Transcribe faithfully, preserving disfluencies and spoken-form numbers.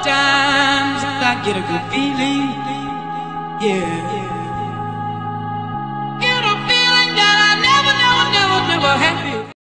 Sometimes I get a good feeling, yeah. Get a feeling that I never, never, never, never had before.